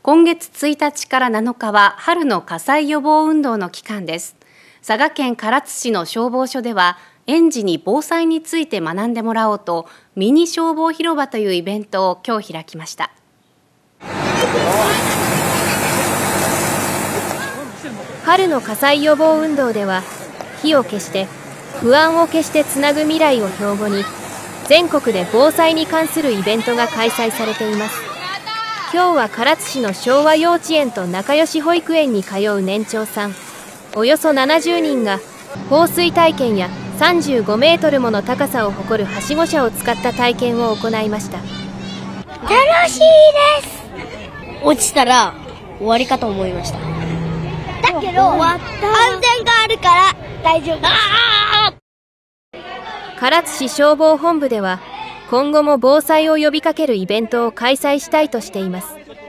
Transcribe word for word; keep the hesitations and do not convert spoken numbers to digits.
今月ついたちからなのかは春の火災予防運動の期間です。佐賀県唐津市の消防署では、園児に防災について学んでもらおうと、ミニ消防広場というイベントを今日開きました。 春の火災予防運動では、火を消して不安を消してつなぐ未来を標語に、全国で防災に関するイベントが開催されています。今日は唐津市の昭和幼稚園と仲良し保育園に通う年長さんおよそななじゅうにんが放水体験やさんじゅうごメートルもの高さを誇るはしご車を使った体験を行いました。 楽しいです。落ちたら終わりかと思いました。だけど安全があるから大丈夫。 唐津市消防本部では今後も防災を呼びかけるイベントを開催したいとしています。